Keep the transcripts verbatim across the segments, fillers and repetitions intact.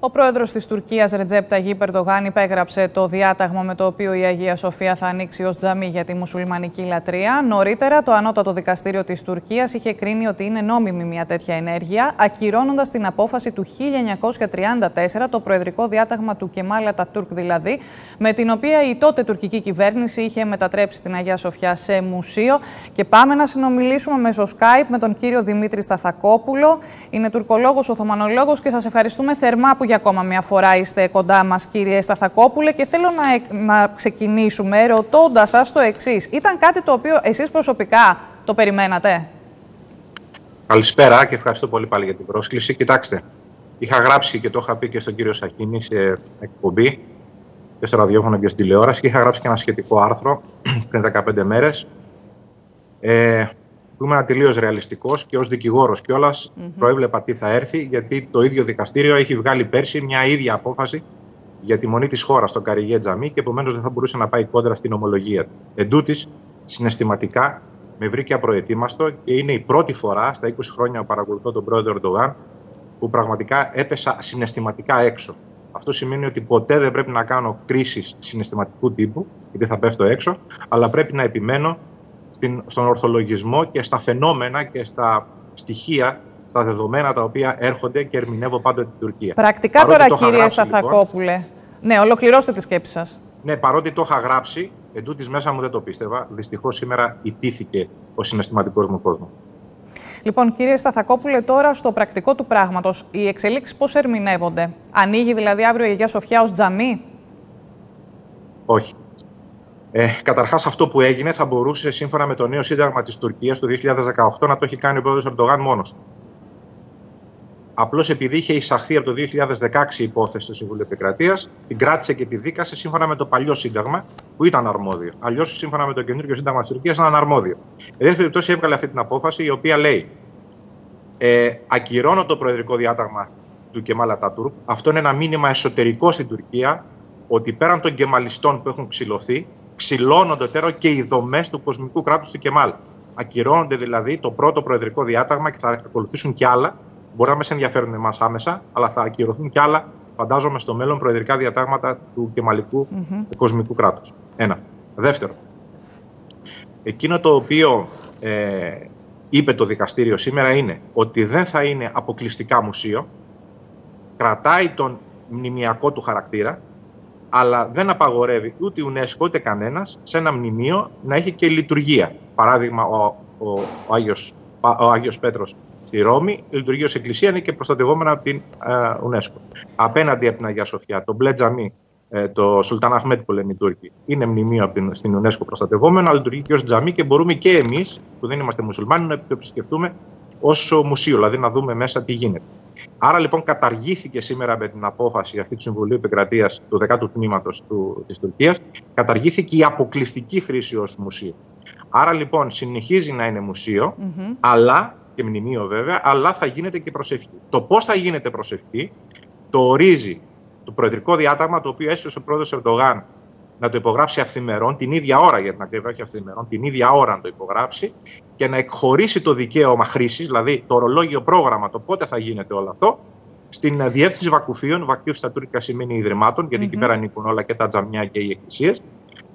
Ο πρόεδρος της Τουρκίας, Ρετζέπ Ταγίπ Ερντογάν, υπέγραψε το διάταγμα με το οποίο η Αγία Σοφία θα ανοίξει ως τζαμί για τη μουσουλμανική λατρεία. Νωρίτερα, το Ανώτατο Δικαστήριο της Τουρκίας είχε κρίνει ότι είναι νόμιμη μια τέτοια ενέργεια, ακυρώνοντας την απόφαση του χίλια εννιακόσια τριάντα τέσσερα, το προεδρικό διάταγμα του Κεμάλ Ατατούρκ δηλαδή, με την οποία η τότε τουρκική κυβέρνηση είχε μετατρέψει την Αγία Σοφιά σε μουσείο. Και πάμε να συνομιλήσουμε μέσω Skype με τον κύριο Δημήτρη Σταθακόπουλο. Είναι τουρκολόγος, οθωμανολόγος και σας ευχαριστούμε θερμά που για ακόμα μια φορά είστε κοντά μας, κύριε Σταθακόπουλε, και θέλω να, να ξεκινήσουμε ρωτώντας σας το εξής. Ήταν κάτι το οποίο εσείς προσωπικά το περιμένατε? Καλησπέρα και ευχαριστώ πολύ πάλι για την πρόσκληση. Κοιτάξτε, είχα γράψει και το είχα πει και στον κύριο Σαχίνη σε εκπομπή και στο ραδιόφωνο και στην τηλεόραση και είχα γράψει και ένα σχετικό άρθρο πριν δεκαπέντε μέρες. Ε, που ήμουν τελείως ρεαλιστικός και ως δικηγόρος κιόλας mm-hmm. προέβλεπα τι θα έρθει, γιατί το ίδιο δικαστήριο έχει βγάλει πέρσι μια ίδια απόφαση για τη μονή της χώρας στο Καριγέ Τζαμί και επομένως δεν θα μπορούσε να πάει κόντρα στην ομολογία του. Εν τούτης, συναισθηματικά με βρήκε απροετοίμαστο και είναι η πρώτη φορά στα είκοσι χρόνια που παρακολουθώ τον πρόεδρο Ερντογάν που πραγματικά έπεσα συναισθηματικά έξω. Αυτό σημαίνει ότι ποτέ δεν πρέπει να κάνω κρίσεις συναισθηματικού τύπου, γιατί θα πέφτω έξω, αλλά πρέπει να επιμένω στον ορθολογισμό και στα φαινόμενα και στα στοιχεία, στα δεδομένα τα οποία έρχονται και ερμηνεύω πάντοτε την Τουρκία. Πρακτικά παρότι τώρα, κύριε Σταθακόπουλε. Λοιπόν, ναι, ολοκληρώστε τη σκέψη σας. Ναι, παρότι το είχα γράψει, εντούτοις μέσα μου δεν το πίστευα. Δυστυχώς σήμερα ιτήθηκε ο συναισθηματικός μου κόσμος. Λοιπόν, κύριε Σταθακόπουλε, τώρα στο πρακτικό του πράγματος, οι εξελίξεις πώς ερμηνεύονται? Ανοίγει δηλαδή αύριο η Αγία Σοφιά ως τζαμί? Όχι. Ε, καταρχάς, αυτό που έγινε θα μπορούσε σύμφωνα με το νέο σύνταγμα της Τουρκίας του δύο χιλιάδες δεκαοκτώ να το έχει κάνει ο πρόεδρος Ερντογάν μόνος του. Απλώς επειδή είχε εισαχθεί από το δύο χιλιάδες δεκαέξι η υπόθεση στο Συμβούλιο Επικρατείας, την κράτησε και τη δίκασε σύμφωνα με το παλιό σύνταγμα που ήταν αρμόδιο. Αλλιώς, σύμφωνα με το καινούργιο σύνταγμα της Τουρκίας, ήταν αναρμόδιο. Εν δεύτερη περιπτώσει, έβγαλε αυτή την απόφαση η οποία λέει: ε, ακυρώνω το προεδρικό διάταγμα του Κεμάλ Ατατούρκ. Αυτό είναι ένα μήνυμα εσωτερικό στην Τουρκία ότι πέραν των κεμαλιστών που έχουν ξυλωθεί, ξυλώνονται τέρο και οι δομές του κοσμικού κράτους του Κεμάλ. Ακυρώνονται δηλαδή το πρώτο προεδρικό διάταγμα και θα ακολουθήσουν κι άλλα. Μπορεί να μας ενδιαφέρουν εμάς άμεσα, αλλά θα ακυρωθούν κι άλλα, φαντάζομαι, στο μέλλον προεδρικά διατάγματα του κεμαλικού mm-hmm. κοσμικού κράτους. Ένα. Δεύτερο, εκείνο το οποίο ε, είπε το δικαστήριο σήμερα είναι ότι δεν θα είναι αποκλειστικά μουσείο, κρατάει τον μνημιακό του χαρακτήρα, αλλά δεν απαγορεύει ούτε η UNESCO ούτε κανένας σε ένα μνημείο να έχει και λειτουργία. Παράδειγμα, ο, ο, ο, Άγιος, ο Άγιος Πέτρος στη Ρώμη λειτουργεί ως εκκλησία, είναι και προστατευόμενα από την uh, UNESCO. Απέναντι από την Αγία Σοφιά, το Μπλε Τζαμί, ε, το Σουλτάν Αχμέτ που λένε οι Τούρκοι, είναι μνημείο από την, στην UNESCO προστατευόμενο, αλλά λειτουργεί και ως τζαμί και μπορούμε και εμείς, που δεν είμαστε μουσουλμάνοι, να το επισκεφτούμε ως μουσείο, δηλαδή να δούμε μέσα τι γίνεται. Άρα λοιπόν καταργήθηκε σήμερα με την απόφαση αυτή του Συμβουλίου Επικρατείας του δεκάτου τμήματος του, της Τουρκίας, καταργήθηκε η αποκλειστική χρήση ως μουσείο. Άρα λοιπόν συνεχίζει να είναι μουσείο, mm-hmm. αλλά, και μνημείο βέβαια, αλλά θα γίνεται και προσευχή. Το πώς θα γίνεται προσευχή το ορίζει το προεδρικό διάταγμα, το οποίο έσπευσε ο πρόεδρος Ερντογάν να το υπογράψει αυθημερών, την ίδια ώρα για την ακρίβεια, όχι αυθημερών, την ίδια ώρα να το υπογράψει και να εκχωρήσει το δικαίωμα χρήσης, δηλαδή το ορολόγιο πρόγραμμα, το πότε θα γίνεται όλο αυτό, στην Διεύθυνση Βακουφίων. Βακούφ στα τουρκικά σημαίνει Ιδρυμάτων, γιατί mm-hmm. εκεί πέρα ανήκουν όλα και τα τζαμιά και οι εκκλησίες,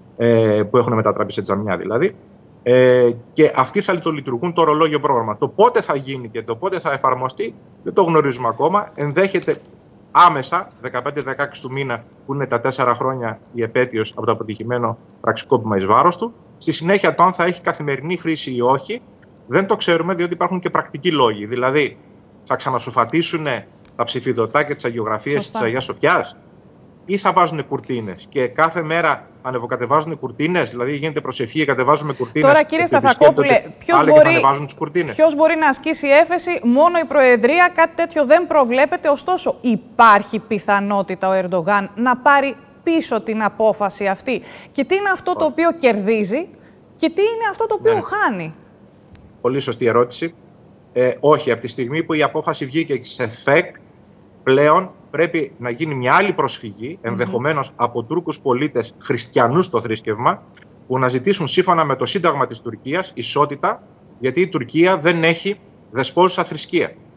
ε, που έχουν μετατραπεί σε τζαμιά δηλαδή. Ε, και αυτοί θα το λειτουργούν το ορολόγιο πρόγραμμα. Το πότε θα γίνει και το πότε θα εφαρμοστεί δεν το γνωρίζουμε ακόμα. Ενδέχεται άμεσα, δεκαπέντε δεκαέξι του μήνα, που είναι τα τέσσερα χρόνια η επέτειος από το αποτυχημένο πραξικόπημα εις βάρος του. Στη συνέχεια, το αν θα έχει καθημερινή χρήση ή όχι, δεν το ξέρουμε, διότι υπάρχουν και πρακτικοί λόγοι. Δηλαδή, θα ξανασοφατίσουν τα ψηφιδωτά και τις αγιογραφίες της Αγίας Σοφιάς, ή θα βάζουν κουρτίνες και κάθε μέρα ανεβοκατεβάζουν κουρτίνες, δηλαδή γίνεται προσευχή και κατεβάζουμε κουρτίνες. Τώρα, κύριε Σταθακόπουλε, ποιος μπορεί, ποιος μπορεί να ασκήσει έφεση? Μόνο η Προεδρία, κάτι τέτοιο δεν προβλέπεται. Ωστόσο, υπάρχει πιθανότητα ο Ερντογάν να πάρει πίσω την απόφαση αυτή? Και τι είναι αυτό το οποίο κερδίζει και τι είναι αυτό το οποίο ναι. χάνει? Πολύ σωστή ερώτηση. Ε, όχι, από τη στιγμή που η απόφαση βγήκε σε ΦΕΚ, πλέον πρέπει να γίνει μια άλλη προσφυγή, ενδεχομένως από Τούρκους πολίτες χριστιανούς στο θρήσκευμα, που να ζητήσουν σύμφωνα με το Σύνταγμα της Τουρκίας ισότητα, γιατί η Τουρκία δεν έχει δεσπόζουσα θρησκεία.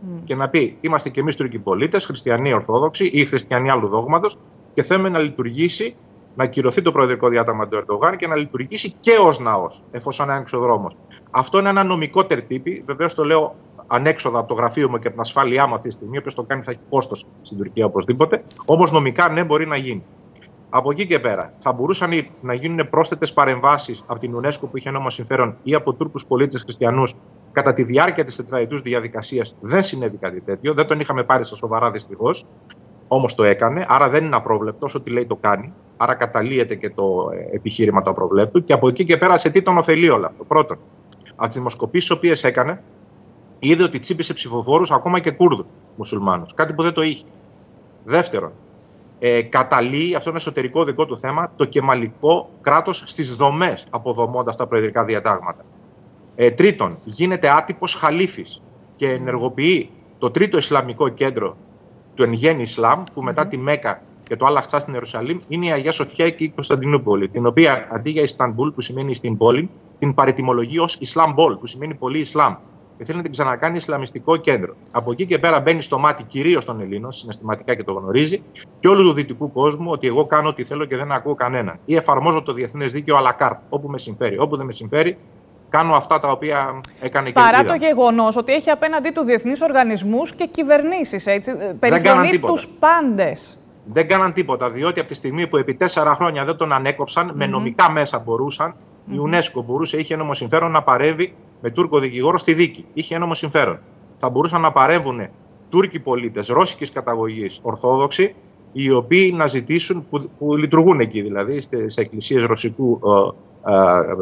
Mm. Και να πει: είμαστε κι εμείς Τούρκοι πολίτες, χριστιανοί Ορθόδοξοι ή χριστιανοί άλλου δόγματος, και θέλουμε να λειτουργήσει, να ακυρωθεί το προεδρικό διάταγμα του Ερντογάν και να λειτουργήσει και ως ναός, εφόσον άνοιξε ο δρόμος. Αυτό είναι ένα νομικό τερτύπι. Βεβαίως το λέω ανέξοδα από το γραφείο μου και από την ασφάλειά μου αυτή τη στιγμή. Όποιος το κάνει θα έχει κόστος στην Τουρκία οπωσδήποτε. Όμως νομικά ναι, μπορεί να γίνει. Από εκεί και πέρα θα μπορούσαν να γίνουν πρόσθετες παρεμβάσεις από την UNESCO που είχε νόμο συμφέρον ή από Τούρκους πολίτες χριστιανούς κατά τη διάρκεια της τετραετούς διαδικασίας. Δεν συνέβη κάτι τέτοιο. Δεν τον είχαμε πάρει στα σοβαρά δυστυχώς. Όμως το έκανε. Άρα δεν είναι απρόβλεπτο. Ό,τι λέει το κάνει. Άρα καταλύεται και το επιχείρημα του απροβλέπτου. Και από εκεί και πέρα σε τι τον ωφελεί όλο αυτό. Πρώτον, από τις δημοσκοπήσεις τις οποίες έκανε, είδε ότι τσίπησε ψηφοφόρους ακόμα και Κούρδους μουσουλμάνους. Κάτι που δεν το είχε. Δεύτερον, ε, καταλύει, αυτό είναι εσωτερικό δικό του θέμα, το κεμαλικό κράτος στις δομές, αποδομώντας τα προεδρικά διατάγματα. Ε, τρίτον, γίνεται άτυπος χαλίφης και ενεργοποιεί το τρίτο Ισλαμικό κέντρο του εν γέννη Ισλάμ, που μετά mm-hmm. τη Μέκα και το Αλ-Αχτσά στην Ιερουσαλήμ είναι η Αγία Σοφιά και η Κωνσταντινούπολη, την οποία αντί για Ιστανμπούλ, που σημαίνει στην πόλη, την παρετιμολογεί ως Ισλαμπόλ, που σημαίνει πολύ Ισλάμ. Και θέλει να την ξανακάνει Ισλαμιστικό κέντρο. Από εκεί και πέρα μπαίνει στο μάτι κυρίως των Ελλήνων, συναισθηματικά και το γνωρίζει, και όλου του δυτικού κόσμου, ότι εγώ κάνω ό,τι θέλω και δεν ακούω κανέναν. Ή εφαρμόζω το διεθνές δίκαιο à la carte, όπου με συμφέρει. Όπου δεν με συμφέρει, κάνω αυτά τα οποία έκανε και η Παρά το γεγονός ότι έχει απέναντί του διεθνείς οργανισμούς και κυβερνήσεις, έτσι. Περιφρονεί τους πάντες. Δεν κάναν τίποτα, διότι από τη στιγμή που επί τέσσερα χρόνια δεν τον ανέκοψαν, mm-hmm. με νομικά μέσα μπορούσαν, mm-hmm. η UNESCO μπορούσε, είχε ένομο συμφέρον να παρέμβει με Τούρκο δικηγόρο στη δίκη. Είχε ένομο συμφέρον. Θα μπορούσαν να παρέμβουν Τούρκοι πολίτες ρώσικης καταγωγής Ορθόδοξοι, οι οποίοι να ζητήσουν, που, που λειτουργούν εκεί δηλαδή, σε εκκλησίες ρωσικού ε,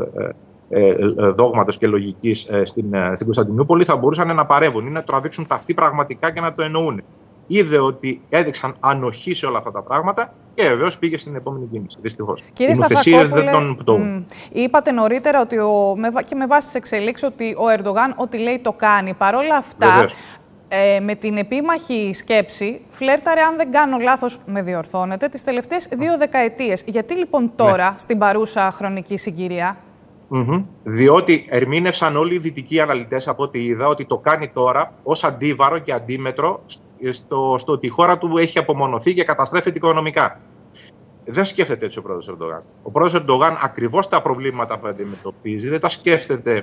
ε, ε, ε, δόγματος και λογικής ε, στην, ε, στην Κωνσταντινούπολη, θα μπορούσαν να παρέμβουν ή να τραβήξουν τα αυτή πραγματικά και να το εννοούν. Είδε ότι έδειξαν ανοχή σε όλα αυτά τα πράγματα και βεβαίως πήγε στην επόμενη κίνηση. Δυστυχώς. Κύριε Σταθακόπουλε, δεν τον πτώουν. Είπατε νωρίτερα ότι ο, και με βάση τις εξελίξεις ότι ο Ερντογάν ό,τι λέει το κάνει. Παρ' όλα αυτά, ε, με την επίμαχη σκέψη, φλέρταρε, αν δεν κάνω λάθος, με διορθώνετε, τις τελευταίες δύο δεκαετίες. Γιατί λοιπόν τώρα, ναι. στην παρούσα χρονική συγκυρία? Mm-hmm. Διότι ερμήνευσαν όλοι οι δυτικοί αναλυτές, από ό,τι είδα, ότι το κάνει τώρα ως αντίβαρο και αντίμετρο στο, στο ότι η χώρα του έχει απομονωθεί και καταστρέφεται οικονομικά. Δεν σκέφτεται έτσι ο πρόεδρος Ερντογάν. Ο πρόεδρος Ερντογάν ακριβώς τα προβλήματα που αντιμετωπίζει δεν τα σκέφτεται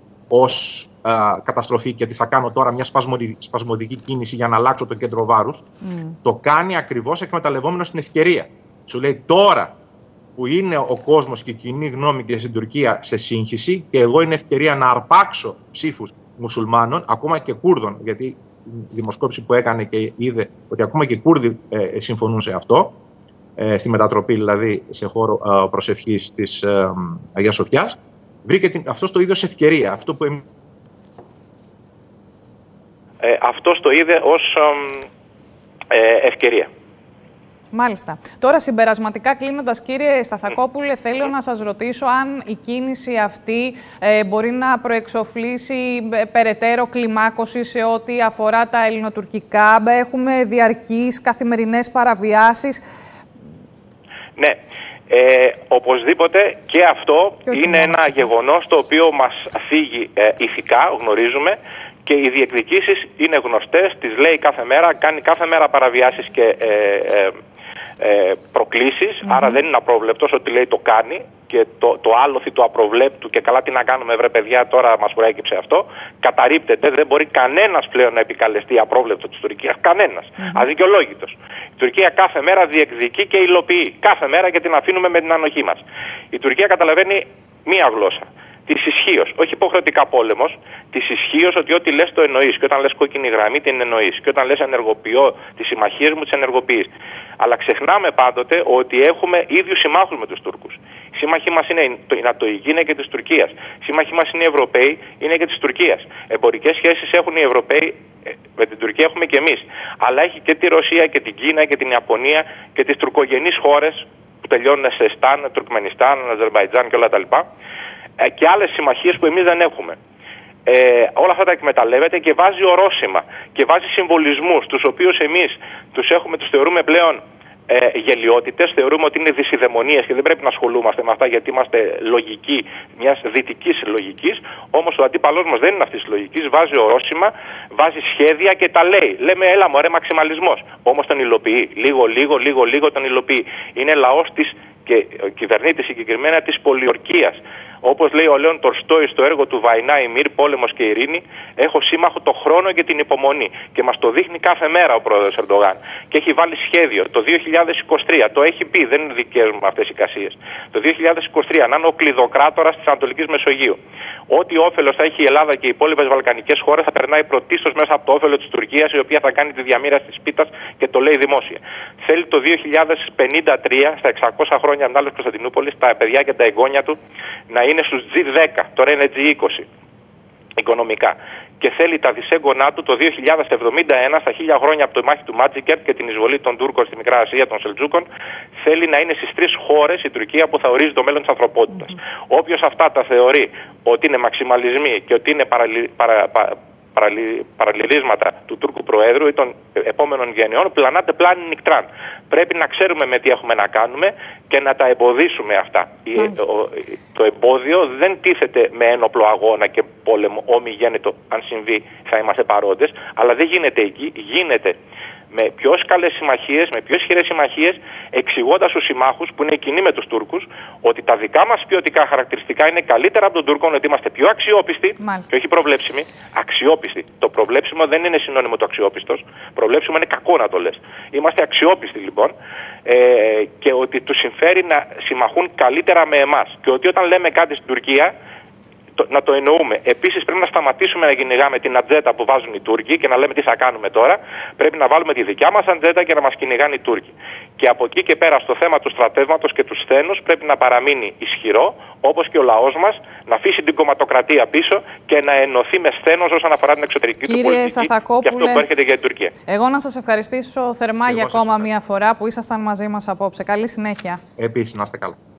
ως α, καταστροφή και ότι θα κάνω τώρα μια σπασμωδική, σπασμωδική κίνηση για να αλλάξω το κέντρο βάρους. Mm. Το κάνει ακριβώς εκμεταλλευόμενος την ευκαιρία. Σου λέει τώρα που είναι ο κόσμος και η κοινή γνώμη και στην Τουρκία σε σύγχυση και εγώ είναι ευκαιρία να αρπάξω ψήφους μουσουλμάνων, ακόμα και Κούρδων, γιατί στην δημοσκόπηση που έκανε και είδε ότι ακόμα και οι Κούρδοι ε, συμφωνούν σε αυτό, ε, στη μετατροπή δηλαδή σε χώρο ε, προσευχής της ε, Αγίας Σοφιάς, βρήκε την, αυτό το είδε ως ευκαιρία. Αυτό, που... ε, αυτό το είδε ως ε, ευκαιρία. Μάλιστα. Τώρα συμπερασματικά κλείνοντας, κύριε Σταθακόπουλε, θέλω να σας ρωτήσω αν η κίνηση αυτή ε, μπορεί να προεξοφλήσει ε, περαιτέρω κλιμάκωση σε ό,τι αφορά τα ελληνοτουρκικά. Έχουμε διαρκείς καθημερινές παραβιάσεις. Ναι. Ε, οπωσδήποτε και αυτό και είναι ένα αυτό. γεγονός το οποίο μας φύγει ε, ηθικά, γνωρίζουμε. Και οι διεκδικήσεις είναι γνωστές, τις λέει κάθε μέρα, κάνει κάθε μέρα παραβιάσεις και ε, ε, ε, προκλήσεις, mm-hmm. άρα δεν είναι απρόβλεπτος, ότι λέει το κάνει και το, το άλοθη του απροβλέπτου και καλά τι να κάνουμε βρε παιδιά, τώρα μας προέκυψε αυτό, καταρρίπτεται, δεν μπορεί κανένας πλέον να επικαλεστεί απρόβλεπτο της Τουρκίας, κανένας, mm-hmm. αδικαιολόγητος. Η Τουρκία κάθε μέρα διεκδικεί και υλοποιεί, κάθε μέρα και την αφήνουμε με την ανοχή μας. Η Τουρκία καταλαβαίνει μία γλώσσα. Της ισχύως, όχι υποχρεωτικά πόλεμος, της ισχύως ότι ό,τι λες το εννοείς. Και όταν λες κόκκινη γραμμή την εννοείς. Και όταν λες ενεργοποιώ τις συμμαχίες μου, τις ενεργοποιείς. Αλλά ξεχνάμε πάντοτε ότι έχουμε ίδιους συμμάχους με τους Τούρκους. Οι σύμμαχοί μας είναι η Νατοϊκή, είναι και της Τουρκίας. Οι σύμμαχοί μας είναι οι Ευρωπαίοι, είναι και της Τουρκίας. Εμπορικές σχέσεις έχουν οι Ευρωπαίοι, με την Τουρκία έχουμε και εμείς. Αλλά έχει και τη Ρωσία και την Κίνα και την Ιαπωνία και τις τουρκογενείς χώρες που τελειώνουν σε Στάν, Τουρκμενιστάν, Αζερμπαϊτζάν και όλα τα λοιπά. Και άλλες συμμαχίες που εμείς δεν έχουμε. Ε, όλα αυτά τα εκμεταλλεύεται και βάζει ορόσημα και βάζει συμβολισμούς, τους οποίους εμείς τους έχουμε, τους θεωρούμε πλέον ε, γελοιότητες, θεωρούμε ότι είναι δυσιδαιμονίες και δεν πρέπει να ασχολούμαστε με αυτά γιατί είμαστε λογικοί, μιας δυτικής λογικής. Όμως ο αντίπαλός μας δεν είναι αυτής της λογικής, βάζει ορόσημα, βάζει σχέδια και τα λέει. Λέμε, έλα μωρέ, μαξιμαλισμός. Όμως τον υλοποιεί. Λίγο, λίγο, λίγο, λίγο τον υλοποιεί. Είναι λαός της και κυβερνήτη συγκεκριμένα της πολιορκίας. Όπως λέει ο Λέων Τολστόι στο έργο του Βαϊνά η Μύρ, Πόλεμος και Ειρήνη, έχω σύμμαχο το χρόνο και την υπομονή. Και μας το δείχνει κάθε μέρα ο πρόεδρος Ερντογάν. Και έχει βάλει σχέδιο το δύο χιλιάδες είκοσι τρία. Το έχει πει, δεν είναι δικές μου αυτές οι εικασίες. Το δύο χιλιάδες είκοσι τρία να είναι ο κλειδοκράτορας της Ανατολικής Μεσογείου. Ό,τι όφελος θα έχει η Ελλάδα και οι υπόλοιπες βαλκανικές χώρες θα περνάει πρωτίστως μέσα από το όφελο της Τουρκίας, η οποία θα κάνει τη διαμοίραση της πίτας και το λέει δημόσια. Θέλει το δύο χιλιάδες πενήντα τρία, στα εξακόσια χρόνια Μνάλλος Κωνσταντινούπολης, τα παιδιά και τα εγγόνια του να είναι στους τζι δέκα, τώρα είναι τζι είκοσι οικονομικά. Και θέλει τα δισέγγονά του το δύο χιλιάδες εβδομήντα ένα, στα χίλια χρόνια από τη μάχη του Μάτζικερτ και την εισβολή των Τούρκων στη Μικρά Ασία, των Σελτζούκων, θέλει να είναι στις τρεις χώρες η Τουρκία που θα ορίζει το μέλλον της ανθρωπότητας. Mm-hmm. Όποιος αυτά τα θεωρεί ότι είναι μαξιμαλισμοί και ότι είναι παραλυ... παρα... παρα... Παραλυ... παραλληλίσματα του Τούρκου Προέδρου ή των επόμενων γενεών, πλανάτε πλάνη νικτράν. Πρέπει να ξέρουμε με τι έχουμε να κάνουμε και να τα εμποδίσουμε αυτά. Το, το εμπόδιο δεν τίθεται με ένοπλο αγώνα και πόλεμο, ομιγέννητο, αν συμβεί θα είμαστε παρόντες, αλλά δεν γίνεται εκεί, γίνεται με πιο καλές συμμαχίες, με πιο ισχυρές συμμαχίες, εξηγώντας στους συμμάχους που είναι κοινοί με τους Τούρκους ότι τα δικά μας ποιοτικά χαρακτηριστικά είναι καλύτερα από τον Τούρκο, ότι είμαστε πιο αξιόπιστοι. Μάλιστα. Και όχι προβλέψιμοι. Αξιόπιστοι. Το προβλέψιμο δεν είναι συνώνυμο του αξιόπιστος. Προβλέψιμο είναι κακό να το λες. Είμαστε αξιόπιστοι λοιπόν ε, και ότι τους συμφέρει να συμμαχούν καλύτερα με εμάς. Και ότι όταν λέμε κάτι στην Τουρκία, να το εννοούμε. Επίσης, πρέπει να σταματήσουμε να κυνηγάμε την ατζέτα που βάζουν οι Τούρκοι και να λέμε τι θα κάνουμε τώρα. Πρέπει να βάλουμε τη δικιά μας ατζέτα και να μας κυνηγάνε οι Τούρκοι. Και από εκεί και πέρα, στο θέμα του στρατεύματος και του σθένους, πρέπει να παραμείνει ισχυρό, όπως και ο λαός μας, να αφήσει την κομματοκρατία πίσω και να ενωθεί με σθένος όσον αφορά την εξωτερική του πολιτική και αυτό που έρχεται για την Τουρκία. Εγώ να σας ευχαριστήσω θερμά Εγώ για ακόμα μία φορά που ήσασταν μαζί μας απόψε. Καλή συνέχεια. Επίσης, να είστε καλά.